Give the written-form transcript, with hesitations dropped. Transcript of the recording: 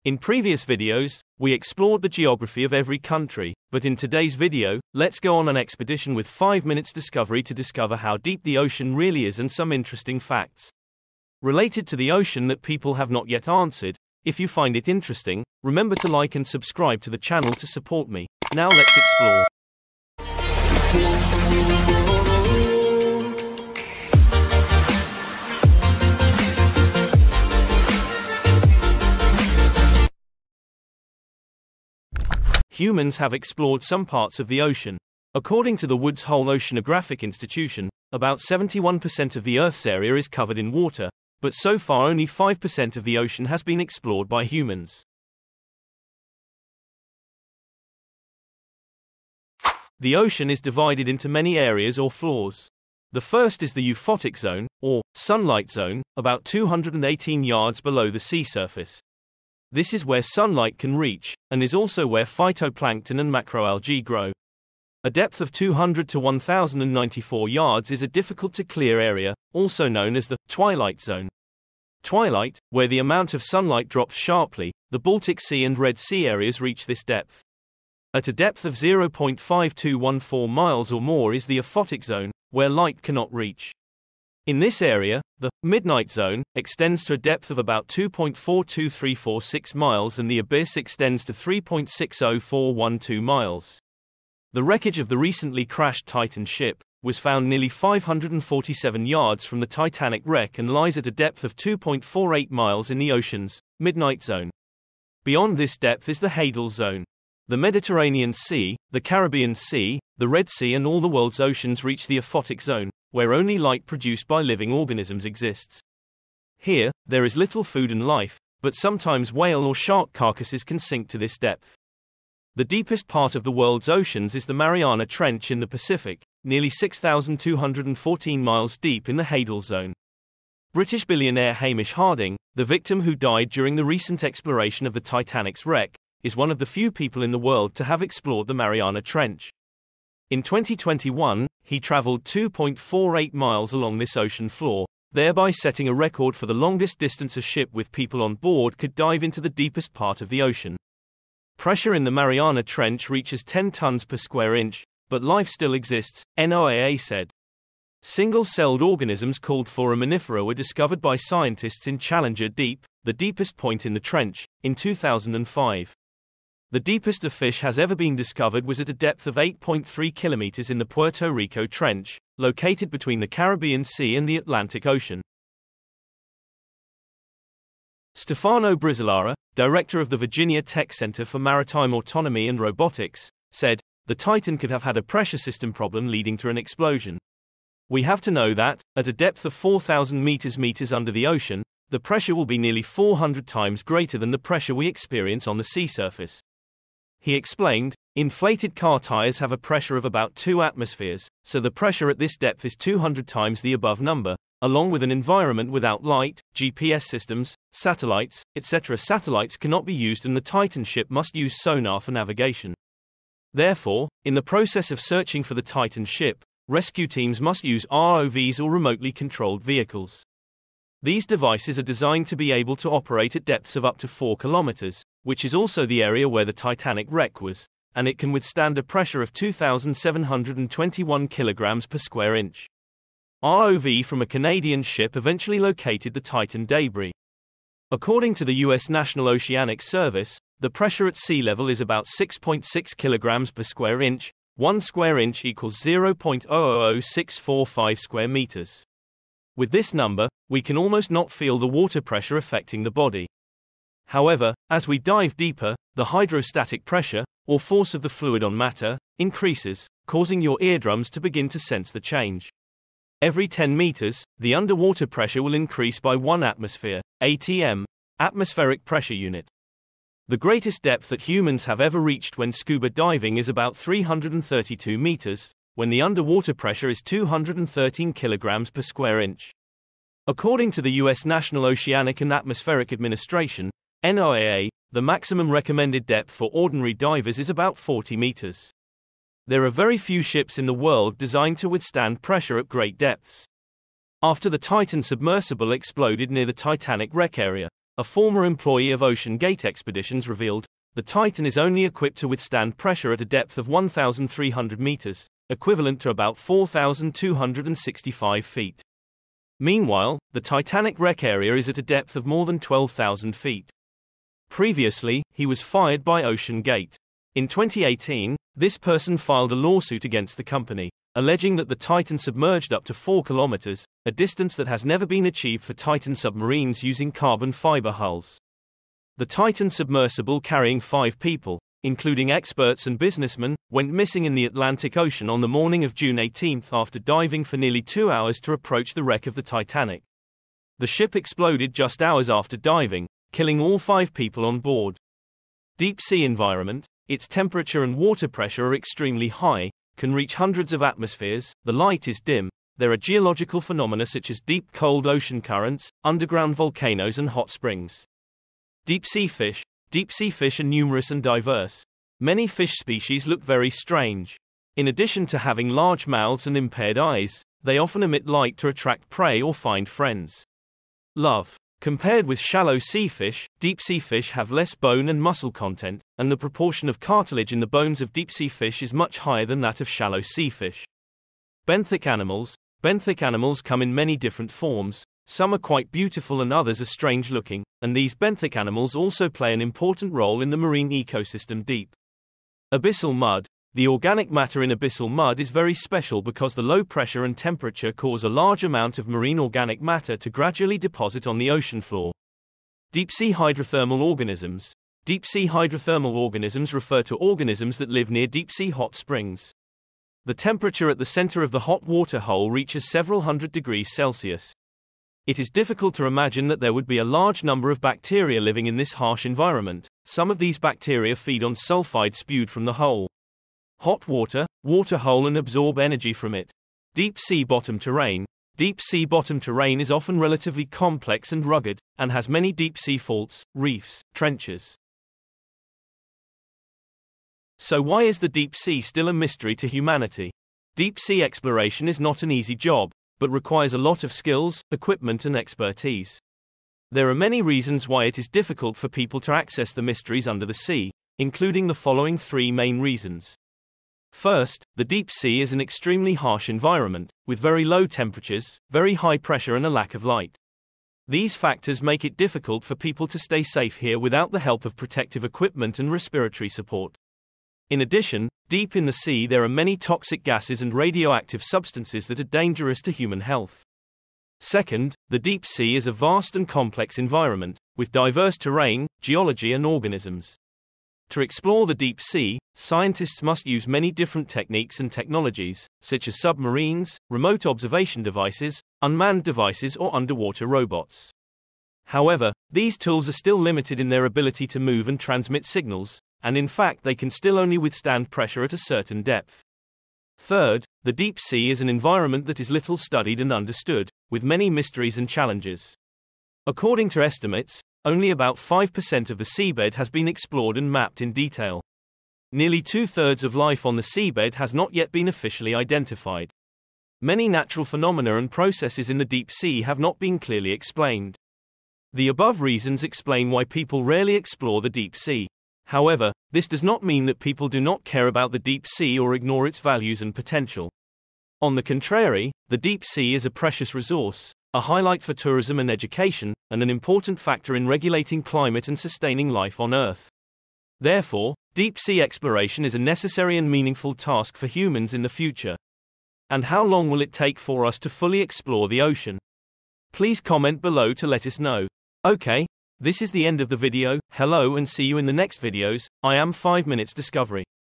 In previous videos, we explored the geography of every country, but in today's video, let's go on an expedition with 5 minutes discovery to discover how deep the ocean really is and some interesting facts related to the ocean that people have not yet answered. If you find it interesting, remember to like and subscribe to the channel to support me. Now let's explore. Humans have explored some parts of the ocean. According to the Woods Hole Oceanographic Institution, about 71% of the Earth's area is covered in water, but so far only 5% of the ocean has been explored by humans. The ocean is divided into many areas or floors. The first is the euphotic zone, or sunlight zone, about 218 yards below the sea surface. This is where sunlight can reach, and is also where phytoplankton and macroalgae grow. A depth of 200 to 1,094 yards is a difficult-to-clear area, also known as the twilight zone. Twilight, where the amount of sunlight drops sharply, the Baltic Sea and Red Sea areas reach this depth. At a depth of 0.5214 miles or more is the aphotic zone, where light cannot reach. In this area, the midnight zone extends to a depth of about 2.42346 miles and the abyss extends to 3.60412 miles. The wreckage of the recently crashed Titan ship was found nearly 547 yards from the Titanic wreck and lies at a depth of 2.48 miles in the ocean's midnight zone. Beyond this depth is the hadal zone. The Mediterranean Sea, the Caribbean Sea, the Red Sea and all the world's oceans reach the aphotic zone, where only light produced by living organisms exists. Here, there is little food and life, but sometimes whale or shark carcasses can sink to this depth. The deepest part of the world's oceans is the Mariana Trench in the Pacific, nearly 6,214 miles deep in the hadal zone. British billionaire Hamish Harding, the victim who died during the recent exploration of the Titanic's wreck, is one of the few people in the world to have explored the Mariana Trench. In 2021, he traveled 2.48 miles along this ocean floor, thereby setting a record for the longest distance a ship with people on board could dive into the deepest part of the ocean. Pressure in the Mariana Trench reaches 10 tons per square inch, but life still exists, NOAA said. Single-celled organisms called foraminifera were discovered by scientists in Challenger Deep, the deepest point in the trench, in 2005. The deepest a fish has ever been discovered was at a depth of 8.3 kilometers in the Puerto Rico Trench, located between the Caribbean Sea and the Atlantic Ocean. Stefano Brizolara, director of the Virginia Tech Center for Maritime Autonomy and Robotics, said, "The Titan could have had a pressure system problem leading to an explosion. We have to know that, at a depth of 4,000 meters under the ocean, the pressure will be nearly 400 times greater than the pressure we experience on the sea surface." He explained, "Inflated car tires have a pressure of about 2 atmospheres, so the pressure at this depth is 200 times the above number, along with an environment without light, GPS systems, satellites, etc. Satellites cannot be used and the Titan ship must use sonar for navigation. Therefore, in the process of searching for the Titan ship, rescue teams must use ROVs or remotely controlled vehicles. These devices are designed to be able to operate at depths of up to 4 kilometers, which is also the area where the Titanic wreck was, and it can withstand a pressure of 2,721 kilograms per square inch. ROV from a Canadian ship eventually located the Titan debris. According to the U.S. National Oceanic Service, the pressure at sea level is about 6.6 kilograms per square inch, 1 square inch equals 0.000645 square meters. With this number, we can almost not feel the water pressure affecting the body. However, as we dive deeper, the hydrostatic pressure, or force of the fluid on matter, increases, causing your eardrums to begin to sense the change. Every 10 meters, the underwater pressure will increase by 1 atmosphere, ATM, atmospheric pressure unit. The greatest depth that humans have ever reached when scuba diving is about 332 meters, when the underwater pressure is 213 kilograms per square inch. According to the U.S. National Oceanic and Atmospheric Administration, NOAA, the maximum recommended depth for ordinary divers is about 40 meters. There are very few ships in the world designed to withstand pressure at great depths. After the Titan submersible exploded near the Titanic wreck area, A former employee of Ocean Gate Expeditions revealed, the Titan is only equipped to withstand pressure at a depth of 1,300 meters, equivalent to about 4,265 feet. Meanwhile, the Titanic wreck area is at a depth of more than 12,000 feet. Previously, he was fired by Ocean Gate. In 2018, this person filed a lawsuit against the company, alleging that the Titan submerged up to 4 kilometers, a distance that has never been achieved for Titan submarines using carbon fiber hulls. The Titan submersible, carrying 5 people, including experts and businessmen, went missing in the Atlantic Ocean on the morning of June 18 after diving for nearly 2 hours to approach the wreck of the Titanic. The ship exploded just hours after diving, killing all 5 people on board. Deep sea environment, its temperature and water pressure are extremely high, can reach hundreds of atmospheres, the light is dim, there are geological phenomena such as deep cold ocean currents, underground volcanoes and hot springs. Deep sea fish are numerous and diverse. Many fish species look very strange. In addition to having large mouths and impaired eyes, they often emit light to attract prey or find friends. Love. Compared with shallow sea fish, deep sea fish have less bone and muscle content, and the proportion of cartilage in the bones of deep sea fish is much higher than that of shallow sea fish. Benthic animals. Benthic animals come in many different forms. Some are quite beautiful and others are strange looking, and these benthic animals also play an important role in the marine ecosystem deep. Abyssal mud. The organic matter in abyssal mud is very special because the low pressure and temperature cause a large amount of marine organic matter to gradually deposit on the ocean floor. Deep-sea hydrothermal organisms. Deep-sea hydrothermal organisms refer to organisms that live near deep-sea hot springs. The temperature at the center of the hot water hole reaches several hundred degrees Celsius. It is difficult to imagine that there would be a large number of bacteria living in this harsh environment. Some of these bacteria feed on sulfide spewed from the hole. Hot water hole and absorb energy from it. Deep sea bottom terrain. Deep sea bottom terrain is often relatively complex and rugged, and has many deep sea faults, reefs, trenches. So why is the deep sea still a mystery to humanity? Deep sea exploration is not an easy job, but requires a lot of skills, equipment and expertise. There are many reasons why it is difficult for people to access the mysteries under the sea, including the following 3 main reasons. First, the deep sea is an extremely harsh environment, with very low temperatures, very high pressure and a lack of light. These factors make it difficult for people to stay safe here without the help of protective equipment and respiratory support. In addition, deep in the sea there are many toxic gases and radioactive substances that are dangerous to human health. Second, the deep sea is a vast and complex environment, with diverse terrain, geology and organisms. To explore the deep sea, scientists must use many different techniques and technologies, such as submarines, remote observation devices, unmanned devices or underwater robots. However, these tools are still limited in their ability to move and transmit signals, and in fact they can still only withstand pressure at a certain depth. Third, the deep sea is an environment that is little studied and understood, with many mysteries and challenges. According to estimates, only about 5% of the seabed has been explored and mapped in detail. Nearly 2/3 of life on the seabed has not yet been officially identified. Many natural phenomena and processes in the deep sea have not been clearly explained. The above reasons explain why people rarely explore the deep sea. However, this does not mean that people do not care about the deep sea or ignore its values and potential. On the contrary, the deep sea is a precious resource, a highlight for tourism and education, and an important factor in regulating climate and sustaining life on Earth. Therefore, deep sea exploration is a necessary and meaningful task for humans in the future. And how long will it take for us to fully explore the ocean? Please comment below to let us know. Okay. This is the end of the video. Hello and see you in the next videos. I am 5 Minutes Discovery.